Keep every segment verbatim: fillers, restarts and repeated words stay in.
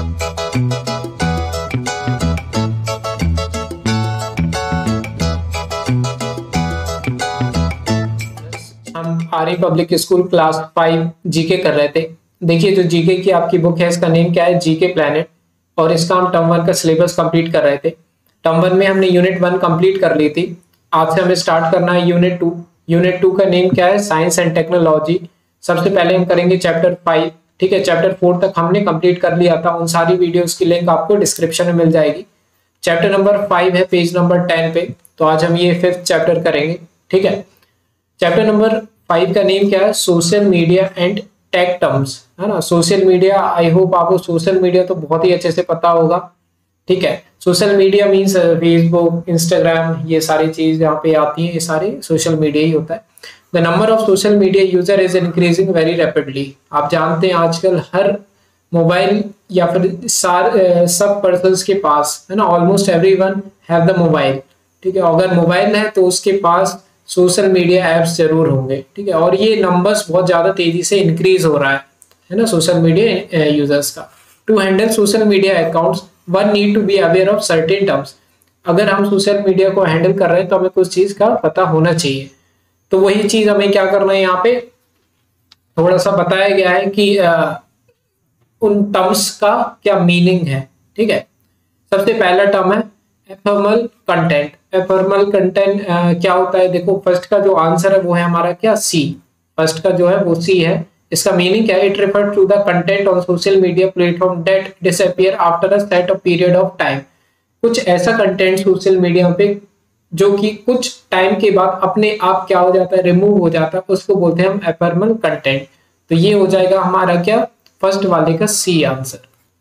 हम Arya public school class five GK कर रहे थे। देखिए जो जीके की आपकी बुक है इसका नेम क्या है, जीके प्लेनेट, और इसका हम टर्म वन का सिलेबस कंप्लीट कर रहे थे। टर्म वन में हमने यूनिट वन कंप्लीट कर ली थी। आज से हमें स्टार्ट करना है यूनिट टू। यूनिट टू का नेम क्या है, साइंस एंड टेक्नोलॉजी। सबसे पहले हम करेंगे चैप्टर फाइव, ठीक है। चैप्टर फोर तक हमने कंप्लीट कर लिया था, उन सारी वीडियोस की लिंक आपको डिस्क्रिप्शन में मिल जाएगी। चैप्टर नंबर फाइव है पेज नंबर टेन पे, तो आज हम ये फिफ्थ चैप्टर करेंगे, ठीक है। चैप्टर नंबर फाइव का नेम क्या है, social media and tech terms, है ना। सोशल मीडिया, आई होप आपको सोशल मीडिया तो बहुत ही अच्छे से पता होगा, ठीक है। Social media means Facebook, Instagram, ये सारी चीज यहाँ पे आती है, ये सारे सोशल मीडिया ही होता है। The number of social media user is increasing very rapidly. आप जानते हैं आजकल हर मोबाइल या फिर सार सब पर्सन्स के पास, है ना, almost everyone have the mobile, ठीक है। अगर मोबाइल है तो उसके पास सोशल मीडिया एप्स जरूर होंगे, ठीक है। और ये नंबर्स बहुत ज्यादा तेजी से इंक्रीज हो रहा है, है ना, सोशल मीडिया यूजर्स का। To handle social media accounts one need to be aware of certain terms. अगर हम सोशल मीडिया को हैंडल कर रहे हैं तो हमें कुछ चीज का पता होना चाहिए। तो वही चीज हमें क्या करना है, यहाँ पे थोड़ा सा बताया गया है कि आ, उन टर्म्स का क्या मीनिंग है, ठीक है। सबसे पहला टर्म है एफर्मल कंटेंट। एफर्मल कंटेंट क्या होता है, देखो फर्स्ट का जो आंसर है वो है हमारा क्या, सी। फर्स्ट का जो है वो सी है। इसका मीनिंग क्या है, it refer to the content on social media platform that disappear after a set of period of time. कुछ ऐसा कंटेंट सोशल मीडिया पे जो कि कुछ टाइम के बाद अपने आप क्या हो जाता है, रिमूव हो जाता है, उसको बोलते हैं हम एफर्मल कंटेंट। तो ये हो जाएगा हमारा क्या, फर्स्ट वाले का सी आंसर।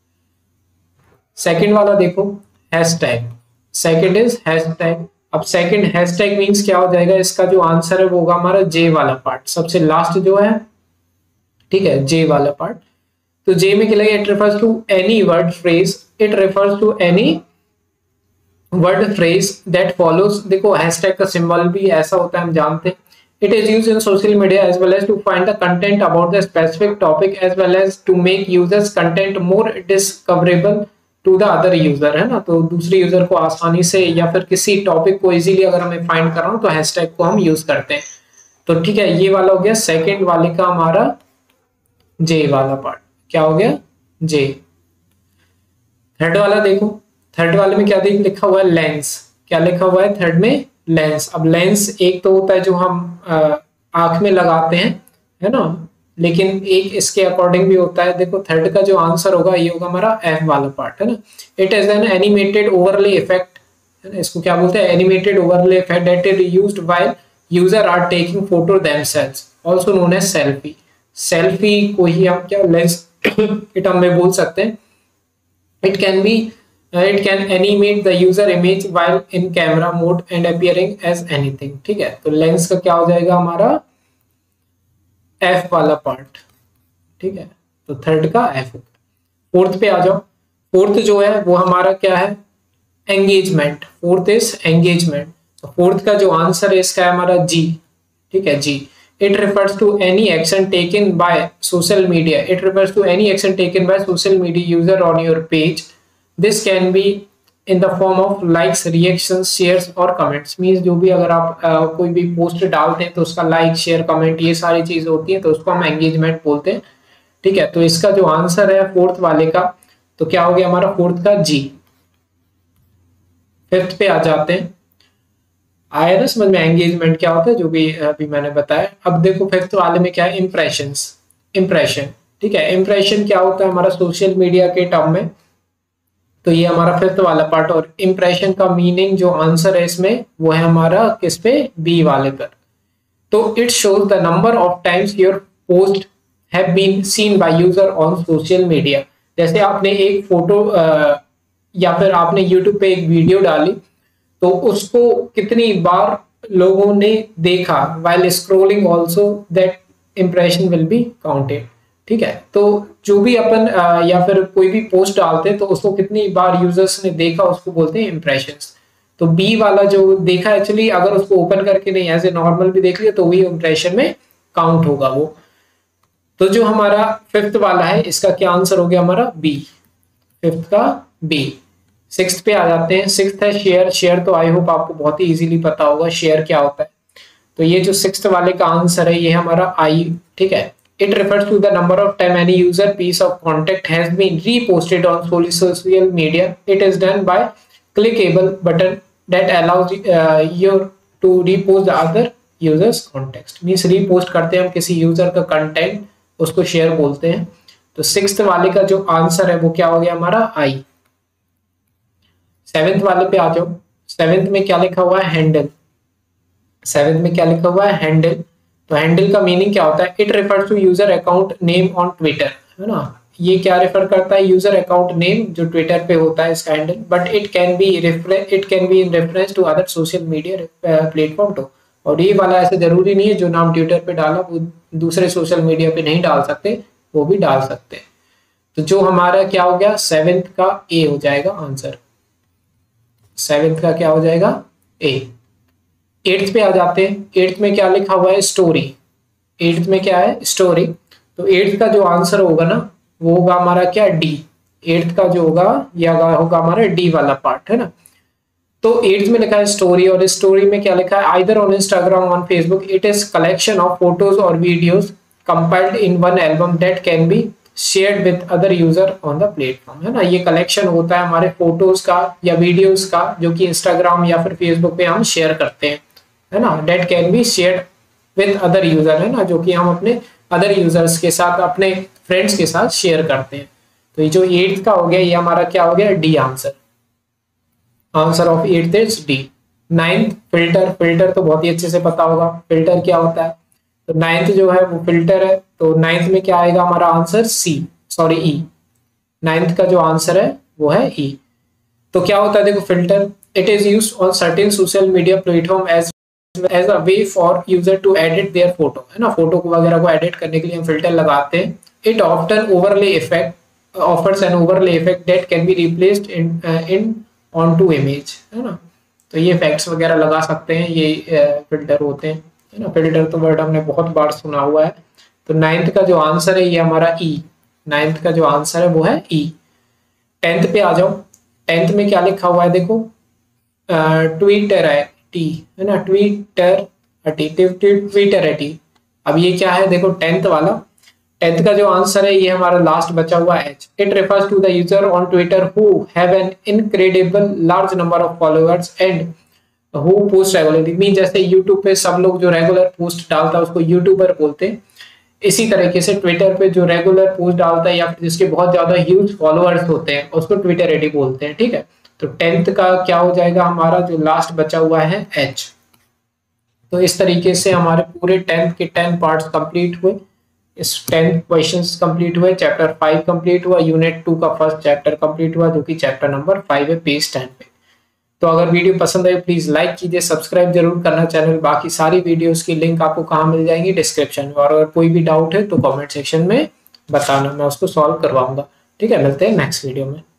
सेकंड वाला देखो, हैशटैग। Second is hashtag. अब सेकंड हैशटैग मींस क्या हो जाएगा, इसका जो आंसर है वो होगा हमारा जे वाला पार्ट, सबसे लास्ट जो है, ठीक है, जे वाला पार्ट। तो जे में क्या लगेगा, it refers to any word phrase, it refers to any word phrase that follows. देखो हैशटैग का सिंबल भी ऐसा होता है, हम जानते हैं। It is used in social media as well as to find the content about the specific topic as well as to make users content more discoverable to the other user, है ना। तो दूसरे यूजर को आसानी से या फिर किसी टॉपिक को इजीली अगर हमें फाइंड करना हो तो हैशटैग को हम यूज करते हैं। तो ठीक है, ये वाला हो गया सेकंड वाले का हमारा जे वाला पार्ट। क्या हो गया, जे। थर्ड वाला देखो, थर्ड वाले में क्या देख लिखा हुआ है, लेंस। क्या लिखा हुआ है थर्ड में, लेंस। अब लेंस एक तो होता है जो हम आंख में लगाते हैं, है ना, लेकिन एक इसके अकॉर्डिंग भी होता है। देखो थर्ड का जो आंसर होगा ये होगा हमारा एफ वाला पार्ट, है ना। It is an animated overlay effect, है ना। इसको क्या बोलते हैं, animated overlay effect that is used while user are taking photo themselves, also known as selfie. Selfie को ही हम क्या लेंस के टर्म में बोल सकते हैं। It can be it can animate the user image while in camera mode and appearing as anything, ठीक है। तो लेंस का क्या हो जाएगा हमारा एफ वाला पार्ट, ठीक है। तो थर्ड का एफ। फोर्थ पे आ जाओ। फोर्थ जो है वो हमारा क्या है, एंगेजमेंट। Fourth is engagement. तो फोर्थ का जो आंसर है इसका है हमारा जी, ठीक है, G. It refers to any action taken by social media, it refers to any action taken by social media user on your page. This can be in the form of likes, reactions, shares और comments. Means जो भी अगर आप uh, कोई भी post डालते हैं तो उसका लाइक, शेयर, कमेंट, ये सारी चीज होती है, तो उसको हम एंगेजमेंट बोलते हैं, ठीक है। तो इसका जो आंसर है फोर्थ वाले का, तो क्या हो गया हमारा फोर्थ का जी। फिफ्थ पे आ जाते हैं। आया ना समझ में एंगेजमेंट क्या होता है, जो भी अभी मैंने बताया। अब देखो फिफ्थ वाले में क्या है, इंप्रेशंस। इंप्रेशन, ठीक है। इंप्रेशन क्या होता है हमारा सोशल मीडिया के टर्म में, तो ये हमारा फिफ्थ वाला पार्ट। और इंप्रेशन का मीनिंग जो आंसर है इसमें वो है हमारा किस पे, बी वाले पर। तो it shows the number of times your post have been seen by user on social media. जैसे आपने एक फोटो आ, या फिर आपने यूट्यूब पे एक वीडियो डाली, तो उसको कितनी बार लोगों ने देखा, while scrolling also that impression will be counted, ठीक है। तो जो भी अपन आ, या फिर कोई भी पोस्ट डालते हैं तो उसको कितनी बार यूजर्स ने देखा उसको बोलते हैं इंप्रेशंस। तो बी वाला जो देखा, एक्चुअली अगर उसको ओपन करके नहीं ऐसे नॉर्मल भी देख लिया तो वही इंप्रेशन में काउंट होगा वो। तो जो हमारा फिफ्थ वाला है इसका क्या आंसर हो गया हमारा बी। फिफ्थ का बी। सिक्स्थ पे आ जाते हैं। सिक्स्थ है शेयर। शेयर तो आई होप आपको बहुत ही इजीली पता होगा शेयर क्या होता है। तो ये जो सिक्स्थ वाले का आंसर है ये हमारा आई, ठीक है। It refers to the number of time any user piece of contact has been reposted on social media. It is done by clickable button that allows you to repost the other users context. Means repost करते हैं हम किसी user का content, उसको share बोलते हैं। तो sixth वाले का जो आंसर है वो क्या हो गया हमारा आई। सेवेंथ वाले पे आ जाओ। सेवेंथ में क्या लिखा हुआ है हैंडल। सेवेंथ में क्या लिखा हुआ है हैंडल। तो हैंडल का मीनिंग क्या होता है? It refers to user account name on Twitter, है ना। ये क्या रेफर करता है? यूजर अकाउंट नेम जो ट्विटर पे होता है इसका handle. But it can be it can be in reference to other social media platform too. और ये वाला ऐसे जरूरी नहीं है जो नाम ट्विटर पे डाला वो दूसरे सोशल मीडिया पे नहीं डाल सकते, वो भी डाल सकते हैं। तो जो हमारा क्या हो गया सेवेंथ का ए हो जाएगा आंसर। सेवेंथ का क्या हो जाएगा ए। एट्थ पे आ जाते हैं। एट्थ में क्या लिखा हुआ है स्टोरी। एट्थ में क्या है स्टोरी। तो एट्थ का जो आंसर होगा ना वो होगा हमारा क्या डी। एट्थ का जो होगा या होगा हमारा डी वाला पार्ट, है ना। तो एट्थ में लिखा है स्टोरी और स्टोरी में क्या लिखा है either on Instagram on Facebook it is collection of photos और videos compiled in one album that can be shared with other user on the platform, है ना। ये कलेक्शन होता है हमारे फोटोज का या वीडियोस का जो कि इंस्टाग्राम या फिर फेसबुक पे हम शेयर करते हैं, है ना। That can be shared with other user, है ना, जो कि हम अपने अदर यूजर्स के साथ अपने फ्रेंड्स के साथ शेयर करते हैं। तो ये जो एट्थ का हो गया ये हमारा क्या हो गया D answer. Answer of eighth is D. Ninth filter. Filter तो बहुत ही अच्छे से पता होगा फिल्टर क्या होता है। तो नाइन्थ जो है वो फिल्टर है। तो नाइन्थ में क्या आएगा हमारा answer C sorry E. Ninth का जो आंसर है वो है ई। तो क्या होता है देखो filter. It is used on certain social media platform as as a way for user to edit their photo, है ना। फोटो को वगैरह को एडिट करने के लिए हम फिल्टर लगाते हैं। It often overlay effect offers an overlay effect that can be replaced in in on to image, है ना। तो ये इफेक्ट्स वगैरह लगा सकते हैं, ये फिल्टर होते हैं, है ना। फिल्टर तो वर्ड हमने बहुत बार सुना हुआ है। तो नाइन्थ का जो आंसर है ये हमारा ई। नाइन्थ का जो आंसर है वो है ई। टेंथ पे आ जाओ। टेंथ में क्या लिखा हुआ है देखो ट्विटर है टी, है ना। ट्विटर ट्विटर है टी। अब ये क्या है देखो टेंथ वाला। टेंथ का जो आंसर है ये हमारा लास्ट बचा हुआ H. It refers to the user on Twitter who have an incredible large number of followers and who post regularly. Mean जैसे यूट्यूब पे सब लोग जो रेगुलर पोस्ट डालता है उसको यूट्यूबर बोलते हैं, इसी तरीके से ट्विटर पे जो रेगुलर पोस्ट डालता है या फिर जिसके बहुत ज्यादा ह्यूज फॉलोअर्स होते हैं उसको ट्विटर आईडी बोलते हैं, ठीक है। तो टेंथ का क्या हो जाएगा हमारा जो लास्ट बचा हुआ है एच। तो इस तरीके से हमारे पूरे टेंथ के टेन पार्ट्स कंप्लीट हुए। इस टेंथ क्वेश्चंस कंप्लीट हुए। चैप्टर फाइव कंप्लीट हुआ। यूनिट टू का फर्स्ट चैप्टर कंप्लीट हुआ जो कि चैप्टर नंबर फाइव है पेज टेन पे। तो अगर वीडियो पसंद आए प्लीज लाइक कीजिए, सब्सक्राइब जरूर करना चैनल। बाकी सारी वीडियोस की लिंक आपको कहाँ मिल जाएंगी डिस्क्रिप्शन में। और अगर कोई भी डाउट है तो कमेंट सेक्शन में बताना, मैं उसको सॉल्व करवाऊंगा, ठीक है। मिलते हैं नेक्स्ट वीडियो में।